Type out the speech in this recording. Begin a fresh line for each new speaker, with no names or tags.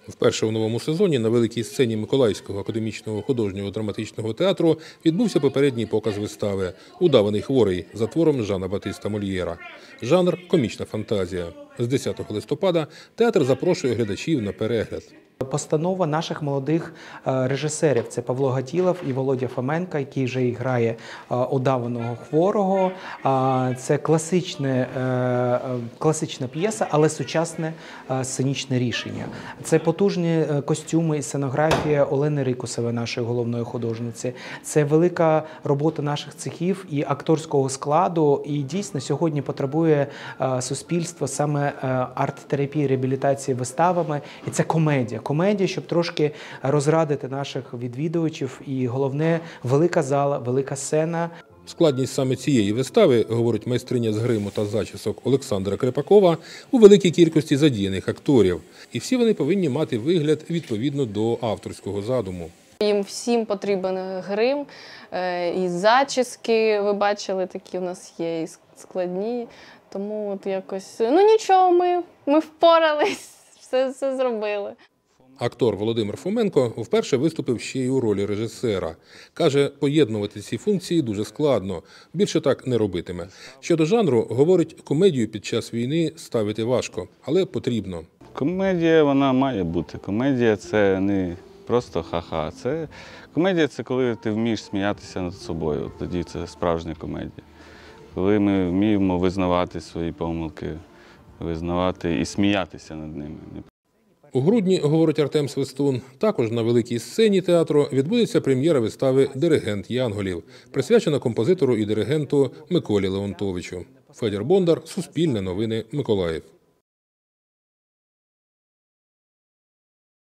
Вперше у новому сезоні на великій сцені Миколаївського академічного художнього драматичного театру відбувся попередній показ вистави «Удаваний хворий» за твором Жана Батиста Мольєра. Жанр – комічна фантазія. З 10 листопада театр запрошує глядачів на перегляд.
Постанова наших молодих режисерів – це Павло Гатілов і Володя Фоменко, який вже і грає удаваного хворого. Це класична п'єса, але сучасне сценічне рішення. Це потужні костюми і сценографія Олени Рикусової, нашої головної художниці. Це велика робота наших цехів і акторського складу. І дійсно сьогодні потребує суспільство саме арт-терапії, реабілітації виставами. І це комедія. Комедія, щоб трошки розрадити наших відвідувачів. І головне – велика зала, велика сцена.
Складність саме цієї вистави, говорить майстриня з гриму та зачісок Олександра Крепакова, у великій кількості задіяних акторів. І всі вони повинні мати вигляд відповідно до авторського задуму.
Їм всім потрібен грим, і зачіски, ви бачили, такі у нас є, і складні. Тому от якось, нічого, ми впорались, все зробили.
Актор Володимир Фоменко вперше виступив ще й у ролі режисера. Каже, поєднувати ці функції дуже складно, більше так не робитиме. Щодо жанру, говорить, комедію під час війни ставити важко, але потрібно.
Комедія, вона має бути. Комедія – це не просто ха-ха. Комедія – це коли ти вмієш сміятися над собою, тоді це справжня комедія. Коли ми вміємо визнавати свої помилки, визнавати і сміятися над ними.
У грудні, говорить Артем Свистун, також на великій сцені театру відбудеться прем'єра вистави «Диригент Янголів», присвячена композитору і диригенту Миколі Леонтовичу. Федір Бондар, Суспільне новини, Миколаїв.